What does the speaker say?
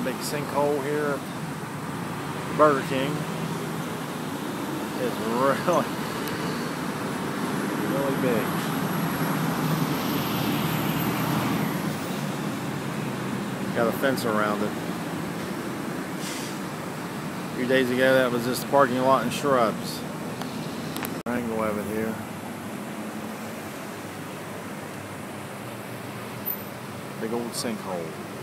big sinkhole here. Burger King. It's really big. Got a fence around it. A few days ago that was just a parking lot and shrubs. Angle of it here. Big old sinkhole.